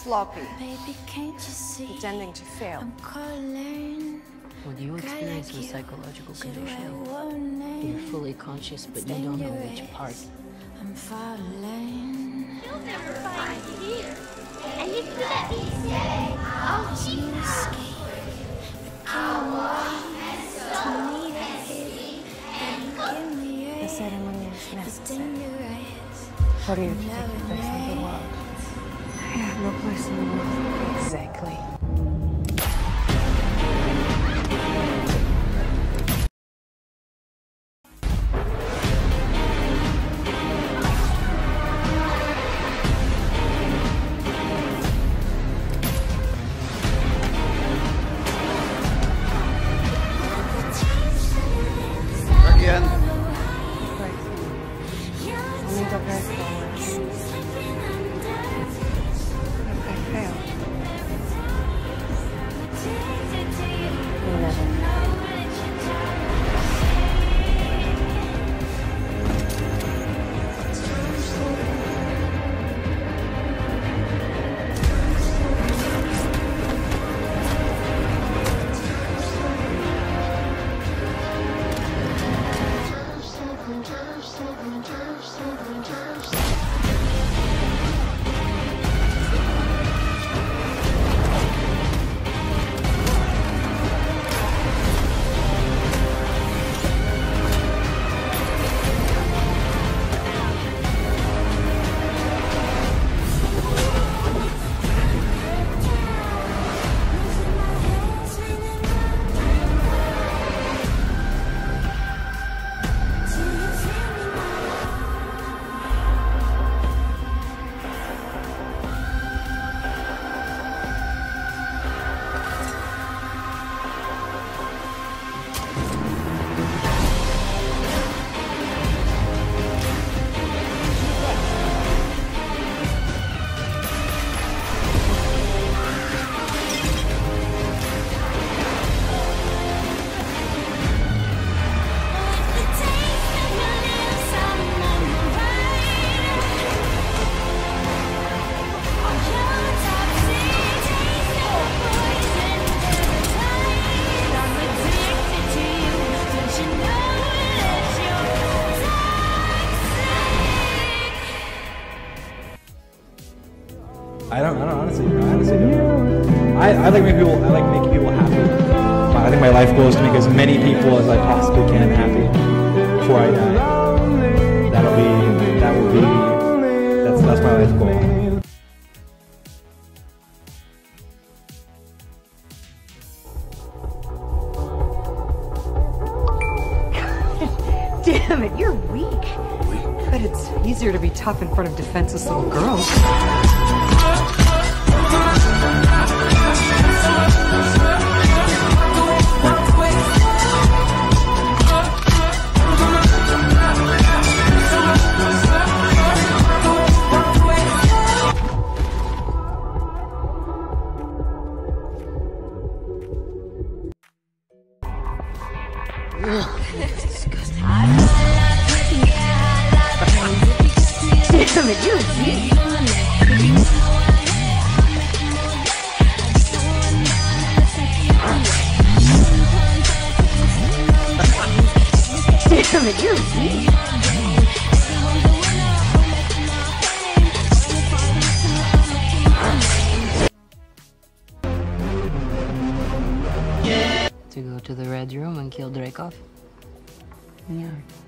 sloppy, Baby, can't you see? pretending to fail. I'm calling. When you experience a psychological condition, you're fully conscious, but you don't know which part. I'm falling. You'll never find me here. And if you let me stay, I'll keep you. The ceremony is necessary. For you to take your place in the world. I have no place in the world. Exactly. Again. Only the very forward. If I fail, you never. I honestly don't know. I like making people happy. I think my life goal is to make as many people as I possibly can happy before I die. That's my life goal. Damn it, you're weak. But it's easier to be tough in front of defenseless little girls. Damn it, you're weak. Damn it, you're weak. To go to the Red Room and kill Dreykov? Yeah.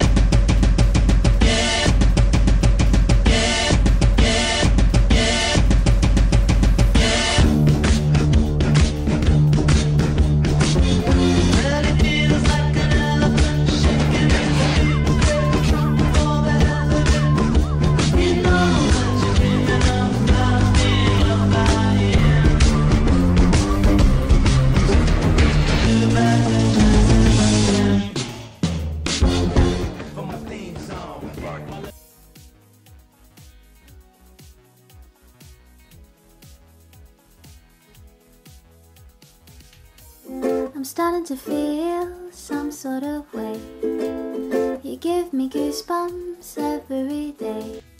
I'm starting to feel some sort of way. You give me goosebumps every day.